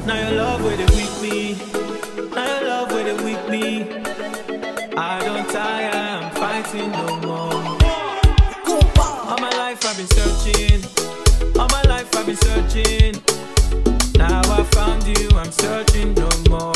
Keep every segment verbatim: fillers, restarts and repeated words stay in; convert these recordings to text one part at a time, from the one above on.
Now your love with it weak me. Now your love with it weak me. I don't tire, I'm fighting no more. All my life I've been searching. All my life I've been searching. Now I found you, I'm searching no more.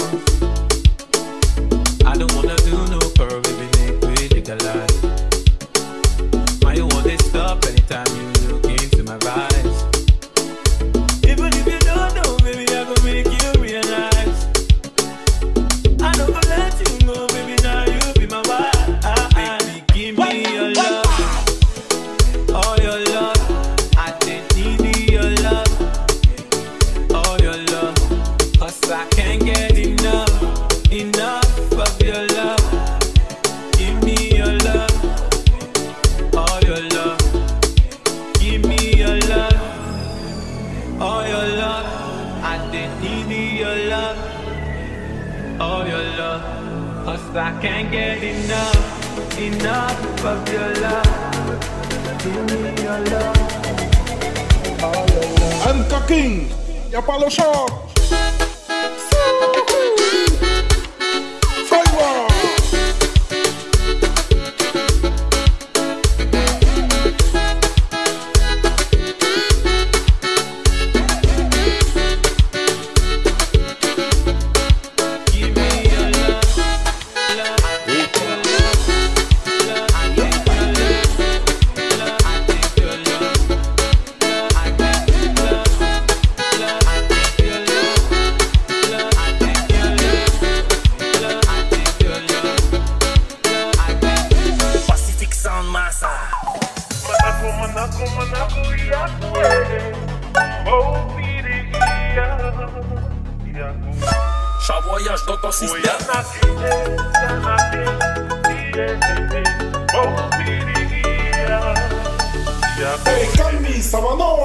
I don't wanna do no pearl, baby, make we legalize. Why you want this stop anytime you look into my eyes? Even if you don't know, baby, I gon' make you realize. I don't gonna let you go, baby, now you be my wife. Baby, give me your love, all your love. I just need your love, all your love. Cause I can't get enough, enough of your love. Give me your love, all your love. Give me your love, all your love. I just need your love, all your love. Cause I can't get enough, enough of your love. Give me your love, all your love. I'm cooking. Y P L S. Fire. Voyage dans ton système. Hey, Camille, ça va non?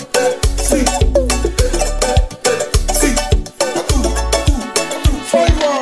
Fire!